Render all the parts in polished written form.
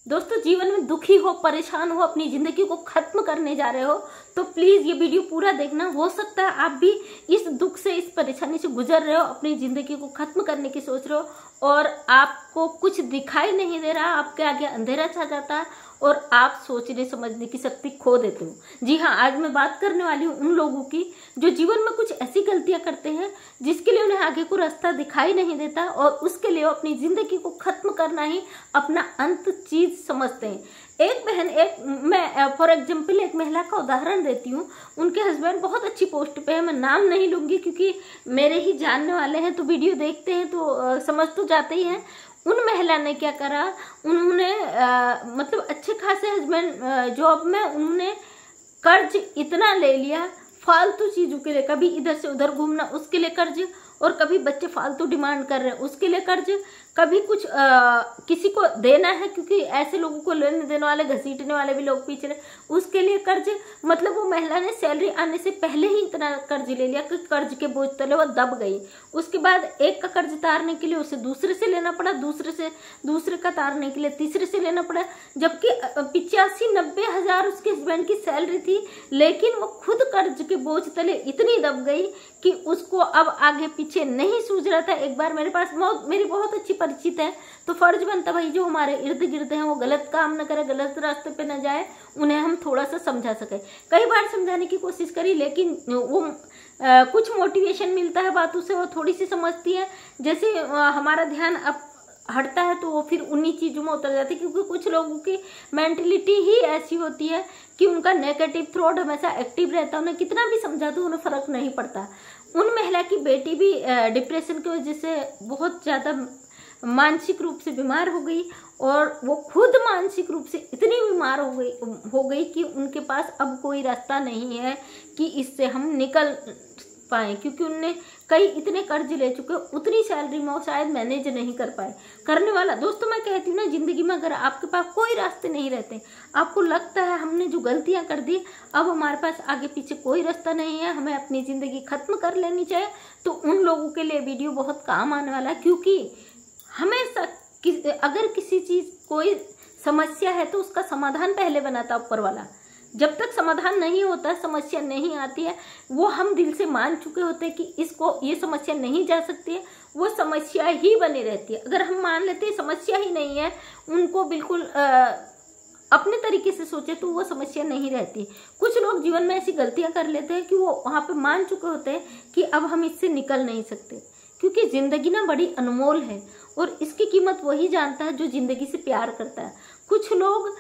दोस्तों जीवन में दुखी हो, परेशान हो, अपनी जिंदगी को खत्म करने जा रहे हो तो प्लीज ये वीडियो पूरा देखना। हो सकता है आप भी इस दुख से, इस परेशानी से गुजर रहे हो, अपनी जिंदगी को खत्म करने की सोच रहे हो और आपको कुछ दिखाई नहीं दे रहा, आपके आगे अंधेरा छा जाता है और आप सोचने समझने की शक्ति खो देते हो। जी हाँ, आज मैं बात करने वाली हूँ उन लोगों की जो जीवन में कुछ ऐसी गलतियां करते हैं जिसके लिए उन्हें आगे को रास्ता दिखाई नहीं देता और उसके लिए वो अपनी जिंदगी को खत्म करना ही अपना अंत चीज समझते हैं। एक बहन, मैं फॉर एग्जाम्पल एक महिला का उदाहरण देती हूँ। उनके हस्बैंड बहुत अच्छी पोस्ट पे है, मैं नाम नहीं लूंगी क्योंकि मेरे ही जानने वाले हैं, तो वीडियो देखते हैं तो समझ तो जाते ही हैं। उन महिला ने क्या करा, उन्होंने मतलब अच्छे खासे हस्बैंड जॉब में, उन्होंने कर्ज इतना ले लिया फालतू चीजों के लिए, कभी इधर से उधर घूमना उसके लिए कर्ज, और कभी बच्चे फालतू डिमांड कर रहे हैं उसके लिए कर्ज, कभी कुछ किसी को देना है क्योंकि ऐसे लोगों को लेने देने वाले, घसीटने वाले भी लोग पीछे रहे, उसके लिए कर्ज। मतलब वो महिला ने सैलरी आने से पहले ही इतना कर्ज ले लिया कि कर्ज के बोझ तले वो दब गई। उसके बाद एक का कर्ज तारने के लिए उसे दूसरे से लेना पड़ा, दूसरे का तारने के लिए तीसरे से लेना पड़ा, जबकि 85-90 हजार उसके हस्बैंड की सैलरी थी, लेकिन वो खुद कर्ज के बोझ तले इतनी दब गई कि उसको अब आगे पीछे नहीं सूझ रहा था। एक बार मेरे पास मेरी बहुत अच्छी परिचित है, तो फर्ज बनता भाई जो हमारे इर्द गिर्द हैं वो गलत काम न करे, गलत रास्ते पे न जाए, उन्हें हम थोड़ा सा समझा सके। कई बार समझाने की कोशिश करी, लेकिन वो कुछ मोटिवेशन मिलता है बातों से, वो थोड़ी सी समझती है। जैसे हमारा ध्यान अब हटता है तो वो फिर उन्हीं चीज़ों में उतर जाती है, क्योंकि कुछ लोगों की मेंटलिटी ही ऐसी होती है कि उनका नेगेटिव थॉट हमेशा एक्टिव रहता है। उन्हें कितना भी समझा दो उन्हें फर्क नहीं पड़ता। उन महिला की बेटी भी डिप्रेशन की वजह से बहुत ज़्यादा मानसिक रूप से बीमार हो गई और वो खुद मानसिक रूप से इतनी बीमार हो गई कि उनके पास अब कोई रास्ता नहीं है कि इससे हम निकल पाए, क्योंकि उनने कई इतने कर्ज ले चुके, उतनी सैलरी में वो शायद मैनेज नहीं कर पाए। करने वाला, दोस्तों मैं कहती हूँ ना, जिंदगी में अगर आपके पास कोई रास्ते नहीं रहते, आपको लगता है हमने जो गलतियां कर दी अब हमारे पास आगे पीछे कोई रास्ता नहीं है, हमें अपनी जिंदगी खत्म कर लेनी चाहिए, तो उन लोगों के लिए वीडियो बहुत काम आने वाला है। क्योंकि हमेशा अगर किसी चीज कोई समस्या है तो उसका समाधान पहले बनाता ऊपर वाला। जब तक समाधान नहीं होता, समस्या नहीं आती है, वो हम दिल से मान चुके होते हैं कि ये समस्या नहीं जा सकती है, वो समस्या ही बनी रहती है। अगर हम मान लेते हैं समस्या ही नहीं है, उनको बिल्कुल अपने तरीके से सोचे तो वो समस्या नहीं रहती। कुछ लोग जीवन में ऐसी गलतियां कर लेते हैं कि वो वहां पे मान चुके होते हैं कि अब हम इससे निकल नहीं सकते, क्योंकि जिंदगी ना बड़ी अनमोल है और इसकी कीमत वही जानता है जो जिंदगी से प्यार करता है। कुछ लोग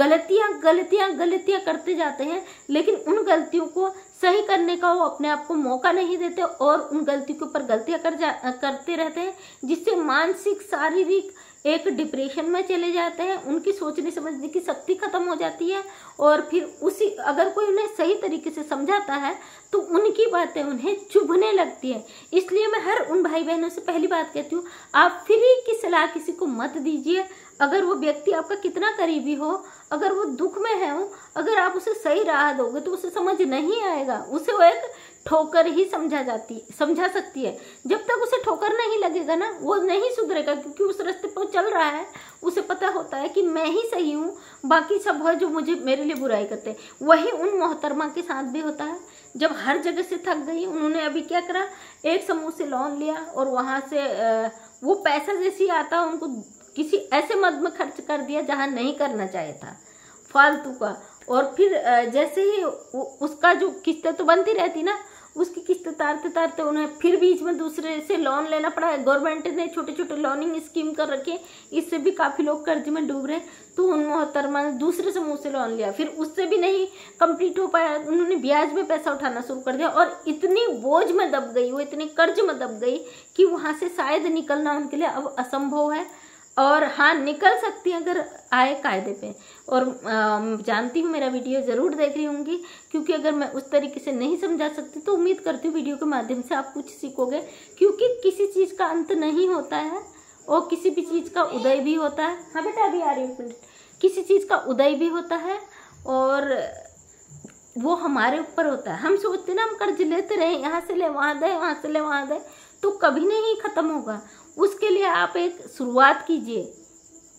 गलतियां करते जाते हैं, लेकिन उन गलतियों को सही करने का वो अपने आप को मौका नहीं देते और उन गलतियों के ऊपर गलतियां करते रहते हैं, जिससे मानसिक, शारीरिक एक डिप्रेशन में चले जाते हैं। उनकी सोचने समझने की शक्ति खत्म हो जाती है और फिर अगर कोई उन्हें सही तरीके से समझाता है तो उनकी बातें उन्हें चुभने लगती है। इसलिए मैं हर उन भाई बहनों से पहली बात कहती हूँ, आप फ्री की सलाह किसी को मत दीजिए। अगर वो व्यक्ति आपका कितना करीबी हो, अगर वो दुख में है, अगर आप उसे सही राह दोगे तो उसे समझ नहीं आएगा, उसे वो एक ठोकर ही समझा सकती है। जब तक उसे ठोकर नहीं लगेगा ना, वो नहीं सुधरेगा, क्योंकि उस रास्ते पर चल रहा है, उसे पता होता है कि मैं ही सही हूँ, बाकी सब है जो मेरे लिए बुराई करते हैं। वही उन मोहतरमा के साथ भी होता है। जब हर जगह से थक गई, उन्होंने अभी क्या करा, एक समूह से लोन लिया और वहां से वो पैसा जैसे आता उनको किसी ऐसे मद में खर्च कर दिया जहां नहीं करना चाहिए था, फालतू का। और फिर जैसे ही उसका जो किस्तें तो बनती रहती ना, उसकी किस्तें तारते उन्हें फिर बीच में दूसरे से लोन लेना पड़ा। गवर्नमेंट ने छोटे छोटे लोनिंग स्कीम कर रखे, इससे भी काफी लोग कर्ज में डूब रहे, तो उन मोहतरमा ने दूसरे समूह से लोन लिया, फिर उससे भी नहीं कंप्लीट हो पाया, उन्होंने ब्याज में पैसा उठाना शुरू कर दिया और इतनी बोझ में दब गई, वो इतने कर्ज में दब गई कि वहां से शायद निकलना उनके लिए अब असंभव है। और हाँ, निकल सकती है अगर आए कायदे पे। और जानती हूँ मेरा वीडियो ज़रूर देख रही होंगी, क्योंकि अगर मैं उस तरीके से नहीं समझा सकती तो उम्मीद करती हूँ वीडियो के माध्यम से आप कुछ सीखोगे, क्योंकि किसी चीज़ का अंत नहीं होता है और किसी भी चीज़ का उदय भी होता है। हाँ बेटा, अभी आ रही हूँ। किसी चीज़ का उदय भी होता है और वो हमारे ऊपर होता है। हम सोचते ना हम कर्ज लेते रहे, यहाँ से ले वहाँ दे, वहाँ से ले वहाँ दे, तो कभी नहीं ख़त्म होगा। उसके लिए आप एक शुरुआत कीजिए,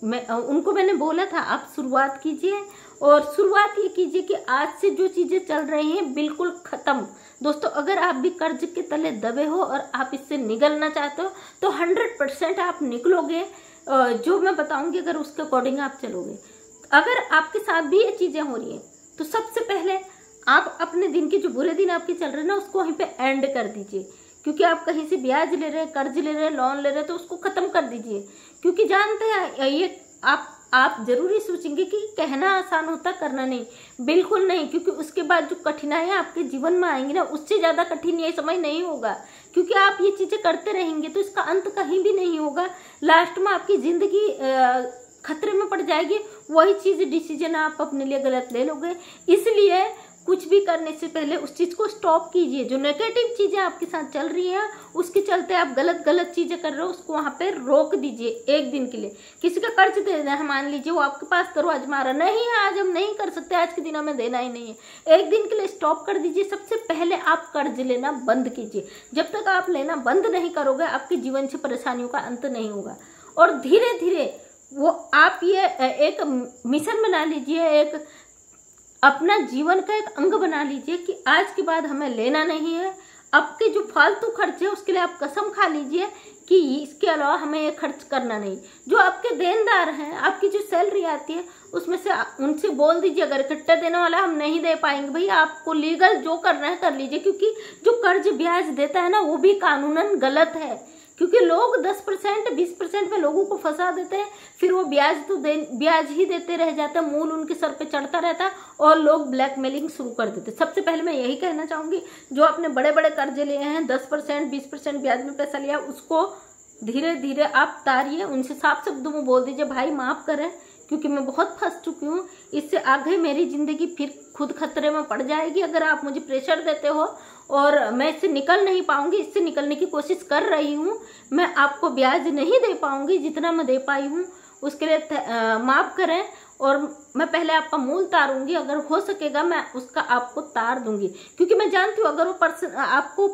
उनको मैंने बोला था आप शुरुआत कीजिए, और शुरुआत ये कीजिए कि आज से जो चीज़ें चल रही हैं बिल्कुल ख़त्म। दोस्तों, अगर आप भी कर्ज के तले दबे हो और आप इससे निकलना चाहते हो तो 100% आप निकलोगे। जो मैं बताऊंगी अगर उसके अकॉर्डिंग आप चलोगे। अगर आपके साथ भी ये चीज़ें हो रही हैं तो सबसे पहले आप अपने दिन के जो बुरे दिन आपके चल रहे हैं ना उसको वहीं पे एंड कर दीजिए। क्योंकि आप कहीं से ब्याज ले रहे हैं, कर्ज ले रहे हैं, लोन ले रहे हैं, तो उसको ख़त्म कर दीजिए। क्योंकि जानते हैं ये आप जरूरी सोचेंगे कि कहना आसान होता, करना नहीं। बिल्कुल नहीं, क्योंकि उसके बाद जो कठिनाइयाँ आपके जीवन में आएंगी ना उससे ज़्यादा कठिन ये समय नहीं होगा। क्योंकि आप ये चीज़ें करते रहेंगे तो इसका अंत कहीं भी नहीं होगा। लास्ट में आपकी ज़िंदगी खतरे में पड़ जाएगी। वही चीज़ डिसीजन आप अपने लिए गलत ले लोगे। इसलिए कुछ भी करने से पहले उस चीज़ को स्टॉप कीजिए। जो नेगेटिव चीज़ें आपके साथ चल रही हैं उसके चलते आप गलत चीज़ें कर रहे हो, उसको वहाँ पे रोक दीजिए एक दिन के लिए। किसी का कर्ज देना है, मान लीजिए वो आपके पास दरवाजा मारा, नहीं है आज हम नहीं कर सकते, आज के दिनों में देना ही नहीं है, एक दिन के लिए स्टॉप कर दीजिए। सबसे पहले आप कर्ज लेना बंद कीजिए। जब तक आप लेना बंद नहीं करोगे आपके जीवन से परेशानियों का अंत नहीं होगा। और धीरे धीरे वो आप ये एक मिशन बना लीजिए, एक अपना जीवन का एक अंग बना लीजिए कि आज के बाद हमें लेना नहीं है। आपके जो फालतू खर्च है उसके लिए आप कसम खा लीजिए कि इसके अलावा हमें ये खर्च करना नहीं। जो आपके देनदार हैं, आपकी जो सैलरी आती है उसमें से उनसे बोल दीजिए अगर इकट्ठा देने वाला हम नहीं दे पाएंगे भाई, आपको लीगल जो करना है कर लीजिए। क्योंकि जो कर्ज ब्याज देता है ना वो भी कानूनन गलत है। क्योंकि लोग 10% 20% में लोगों को फंसा देते हैं, फिर वो ब्याज ही देते रह जाते हैं, मूल उनके सर पे चढ़ता रहता है और लोग ब्लैकमेलिंग शुरू कर देते हैं। सबसे पहले मैं यही कहना चाहूंगी, जो आपने बड़े बड़े कर्जे लिए हैं, 10% 20% ब्याज में पैसा लिया, उसको धीरे धीरे आप तारिए। उनसे साफ शब्दों में बोल दीजिए भाई माफ करें, क्योंकि मैं बहुत फंस चुकी हूँ, इससे आगे मेरी जिंदगी फिर खुद खतरे में पड़ जाएगी। अगर आप मुझे प्रेशर देते हो और मैं इससे निकल नहीं पाऊंगी, इससे निकलने की कोशिश कर रही हूँ, मैं आपको ब्याज नहीं दे पाऊंगी जितना मैं दे पाई हूँ, उसके लिए माफ करें। और मैं पहले आपका मूल तारूंगी, अगर हो सकेगा मैं उसका आपको तार दूंगी। क्योंकि मैं जानती हूँ अगर वो पर्सन आपको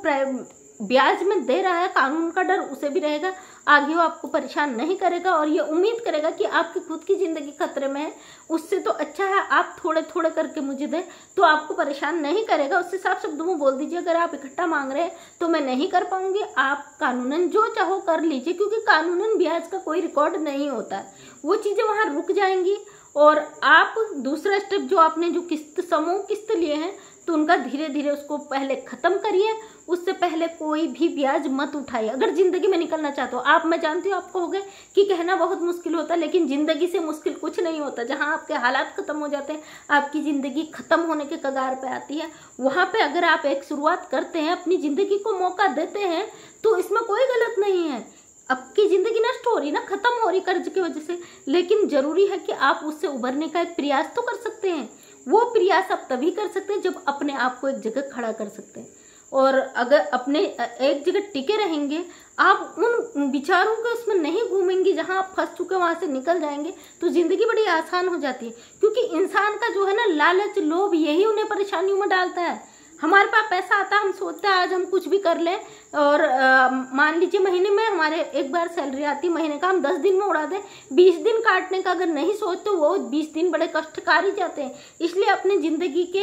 ब्याज में दे रहा है, कानून का डर उसे भी रहेगा, आगे वो आपको परेशान नहीं करेगा और ये उम्मीद करेगा कि आपकी खुद की जिंदगी खतरे में है। उससे तो अच्छा है आप थोड़े थोड़े करके मुझे दें, तो आपको परेशान नहीं करेगा। उससे साफ शब्दों में बोल दीजिए अगर आप इकट्ठा मांग रहे हैं तो मैं नहीं कर पाऊंगी, आप कानूनन जो चाहो कर लीजिए। क्योंकि कानूनन ब्याज का कोई रिकॉर्ड नहीं होता, वो चीज़ें वहाँ रुक जाएंगी। और आप दूसरा स्टेप जो आपने जो समूह किस्त लिए हैं तो उनका धीरे धीरे उसको पहले खत्म करिए। उससे पहले कोई भी ब्याज मत उठाइए अगर जिंदगी में निकलना चाहते हो आप। मैं जानती हूँ आप कहोगे कि कहना बहुत मुश्किल होता है, लेकिन जिंदगी से मुश्किल कुछ नहीं होता। जहाँ आपके हालात खत्म हो जाते हैं, आपकी जिंदगी खत्म होने के कगार पे आती है, वहाँ पे अगर आप एक शुरुआत करते हैं, अपनी जिंदगी को मौका देते हैं, तो इसमें कोई गलत नहीं है। आपकी जिंदगी नष्ट हो रही ना, खत्म हो रही कर्ज की वजह से, लेकिन जरूरी है कि आप उससे उभरने का एक प्रयास तो कर सकते हैं। वो प्रयास आप तभी कर सकते हैं जब अपने आप को एक जगह खड़ा कर सकते हैं। और अगर अपने एक जगह टिके रहेंगे, आप उन विचारों के उसमें नहीं घूमेंगे जहां आप फंस चुके वहां से निकल जाएंगे, तो जिंदगी बड़ी आसान हो जाती है। क्योंकि इंसान का जो है ना लालच, लोभ, यही उन्हें परेशानियों में डालता है। हमारे पास पैसा आता है, हम सोचते हैं आज हम कुछ भी कर लें, और मान लीजिए महीने में हमारे एक बार सैलरी आती, महीने का हम 10 दिन में उड़ा दें। 20 दिन काटने का अगर नहीं सोचते, वो 20 दिन बड़े कष्टकारी जाते हैं। इसलिए अपनी जिंदगी के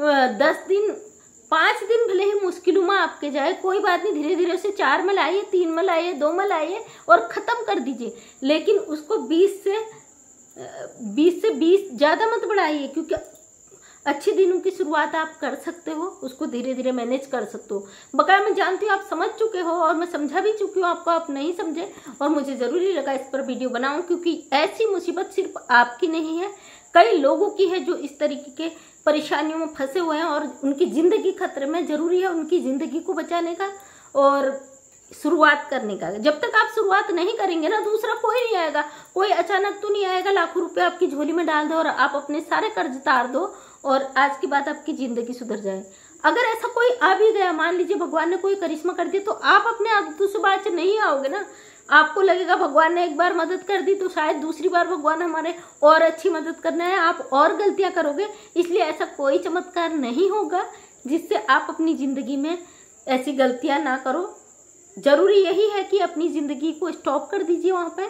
10 दिन 5 दिन भले ही मुश्किलों में आपके जाए, कोई बात नहीं, धीरे धीरे उसे 4 में लाइए, 3 में लाइए, 2 में लाइए और ख़त्म कर दीजिए। लेकिन उसको 20 से 20 ज़्यादा मत बढ़ाइए, क्योंकि अच्छे दिनों की शुरुआत आप कर सकते हो, उसको धीरे धीरे मैनेज कर सकते हो। बकाया मैं जानती हूँ आप समझ चुके हो और मैं समझा भी चुकी हूँ आपको, आप नहीं समझे, और मुझे ज़रूरी लगा इस पर वीडियो बनाऊँ, क्योंकि ऐसी मुसीबत सिर्फ आपकी नहीं है, कई लोगों की है जो इस तरीके के परेशानियों में फंसे हुए हैं और उनकी ज़िंदगी खतरे में। ज़रूरी है उनकी ज़िंदगी को बचाने का और शुरुआत करने का। जब तक आप शुरुआत नहीं करेंगे ना, दूसरा कोई नहीं आएगा। कोई अचानक तो नहीं आएगा लाखों रुपए आपकी झोली में डाल दो और आप अपने सारे कर्ज तार दो और आज की बात आपकी ज़िंदगी सुधर जाए। अगर ऐसा कोई आ भी गया, मान लीजिए भगवान ने कोई करिश्मा कर दिया, तो आप अपने आदतों से बात से नहीं आओगे ना। आपको लगेगा भगवान ने एक बार मदद कर दी तो शायद दूसरी बार भगवान हमारे और अच्छी मदद करना है, आप और गलतियां करोगे। इसलिए ऐसा कोई चमत्कार नहीं होगा जिससे आप अपनी ज़िंदगी में ऐसी गलतियां ना करो। जरूरी यही है कि अपनी ज़िंदगी को स्टॉप कर दीजिए, वहाँ पे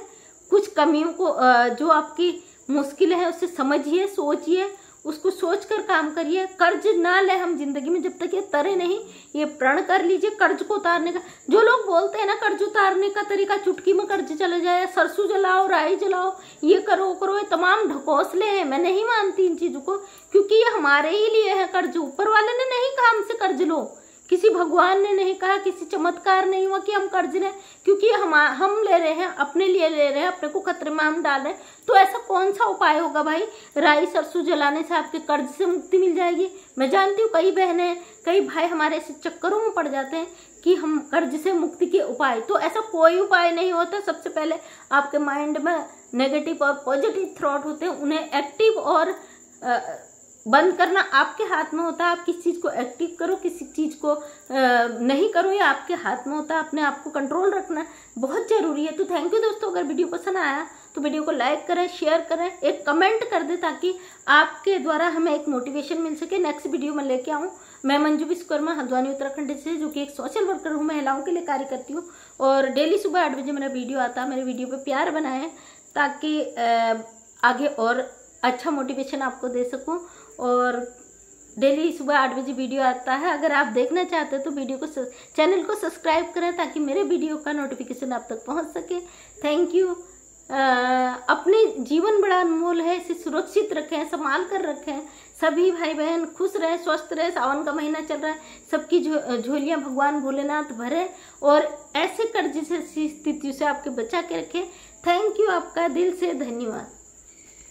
कुछ कमियों को जो आपकी मुश्किल है उससे समझिए, सोचिए, उसको सोचकर काम करिए। कर्ज ना ले हम जिंदगी में, जब तक ये तरे नहीं। ये प्रण कर लीजिए कर्ज को उतारने का। जो लोग बोलते हैं ना कर्ज उतारने का तरीका चुटकी में कर्ज चला जाए, सरसों जलाओ, राई जलाओ, ये करो वो करो, ये तमाम ढकोसले हैं। मैं नहीं मानती इन चीजों को, क्योंकि ये हमारे ही लिए है कर्ज। ऊपर वाले ने नहीं कहा हमसे कर्ज लो, किसी भगवान ने नहीं कहा, किसी चमत्कार नहीं हुआ कि हम कर्ज लें, क्योंकि हम ले रहे हैं, अपने लिए ले रहे हैं, अपने को खतरे में हम डाल रहे हैं। तो ऐसा कौन सा उपाय होगा भाई, राई सरसों जलाने से आपके कर्ज से मुक्ति मिल जाएगी? मैं जानती हूँ कई बहनें, कई भाई हमारे ऐसे चक्करों में पड़ जाते हैं कि हम कर्ज से मुक्ति के उपाय, तो ऐसा कोई उपाय नहीं होता। सबसे पहले आपके माइंड में नेगेटिव और पॉजिटिव थॉट होते हैं, उन्हें एक्टिव और बंद करना आपके हाथ में होता है। आप किसी चीज को एक्टिव करो, किसी चीज को नहीं करो, ये आपके हाथ में होता है। अपने आप को कंट्रोल रखना बहुत जरूरी है। तो थैंक यू दोस्तों, अगर वीडियो पसंद आया तो वीडियो को लाइक करें, शेयर करें, एक कमेंट कर दे, ताकि आपके द्वारा हमें एक मोटिवेशन मिल सके। नेक्स्ट वीडियो में लेके आऊँ। मैं मंजू विश्वकर्मा, हल्द्वानी उत्तराखंड से, जो कि एक सोशल वर्कर हूँ, महिलाओं के लिए कार्य करती हूँ, और डेली सुबह 8 बजे मेरा वीडियो आता है। मेरे वीडियो पे प्यार बनाएं ताकि आगे और अच्छा मोटिवेशन आपको दे सकूं। और डेली सुबह 8 बजे वीडियो आता है। अगर आप देखना चाहते हो तो वीडियो को चैनल को सब्सक्राइब करें, ताकि मेरे वीडियो का नोटिफिकेशन आप तक पहुंच सके। Thank you. अपने जीवन बड़ा अनमोल है, इसे सुरक्षित रखें, संभाल कर रखें। सभी भाई बहन खुश रहे, स्वस्थ रहे। सावन का महीना चल रहा है, सबकी झोलियां भगवान भोलेनाथ भरे और ऐसे कर्ज से स्थितियों से आपके बचा के रखें। थैंक यू, आपका दिल से धन्यवाद।